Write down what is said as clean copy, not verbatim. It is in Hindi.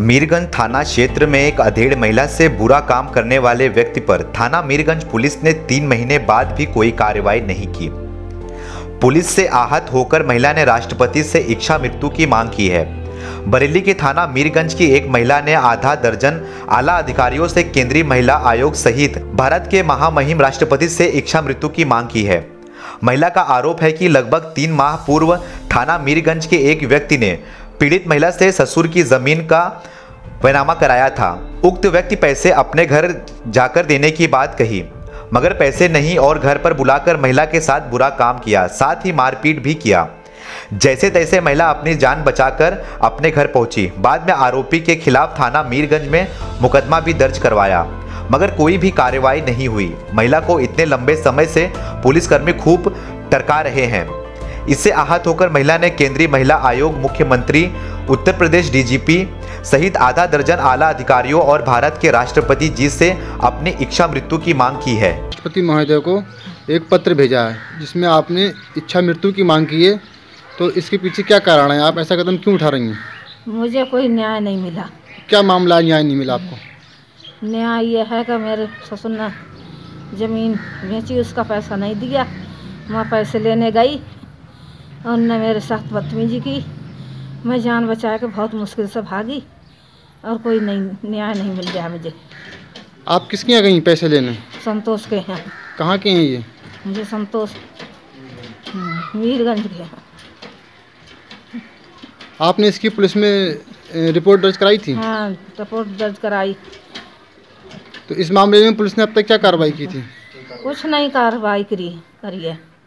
मीरगंज थाना क्षेत्र में एक अधेड़ महिला से बुरा काम करने वाले व्यक्ति पर थाना मीरगंज पुलिस ने 3 महीने बाद भी कोई कार्रवाई नहीं की। पुलिस से आहत होकर महिला ने राष्ट्रपति से इच्छा मृत्यु की मांग की है। बरेली के थाना मीरगंज की एक महिला ने आधा दर्जन आला अधिकारियों से केंद्रीय महिला आयोग सहित भारत के महामहिम राष्ट्रपति से इच्छा मृत्यु की मांग की है। महिला का आरोप है कि लगभग 3 माह पूर्व थाना मीरगंज के एक व्यक्ति ने पीड़ित महिला से ससुर की जमीन का बैनामा कराया था। उक्त व्यक्ति पैसे अपने घर जाकर देने की बात कही, मगर पैसे नहीं और घर पर बुलाकर महिला के साथ बुरा काम किया, साथ ही मारपीट भी किया। जैसे तैसे महिला अपनी जान बचाकर अपने घर पहुंची। बाद में आरोपी के खिलाफ थाना मीरगंज में मुकदमा भी दर्ज करवाया, मगर कोई भी कार्रवाई नहीं हुई। महिला को इतने लंबे समय से पुलिसकर्मी खूब टरका रहे हैं। इससे आहत होकर महिला ने केंद्रीय महिला आयोग, मुख्यमंत्री, उत्तर प्रदेश डीजीपी सहित आधा दर्जन आला अधिकारियों और भारत के राष्ट्रपति जी से अपनी इच्छा मृत्यु की मांग की है। राष्ट्रपति महोदय को एक पत्र भेजा है जिसमें आपने इच्छा मृत्यु की मांग की है, तो इसके पीछे क्या कारण है? आप ऐसा कदम क्यों उठा रही हैं? मुझे कोई न्याय नहीं मिला। क्या मामला न्याय नहीं मिला आपको? न्याय ये है कि मेरे ससुर ने ज़मीन बेची, उसका पैसा नहीं दिया। मैं पैसे लेने गई और उन्होंने मेरे साथ बदतमीजी की। मैं जान बचा के बहुत मुश्किल से भागी और कोई न्याय नहीं मिल गया मुझे। आप किसके यहाँ गई पैसे लेने? संतोष के हैं। कहाँ के हैं ये? मुझे संतोष मीरगंज के हैं। आपने इसकी पुलिस में रिपोर्ट दर्ज कराई थी? हाँ, रिपोर्ट दर्ज कराई। तो इस मामले में पुलिस ने अब तक क्या कार्रवाई की थी? कुछ नहीं कार्रवाई करी है।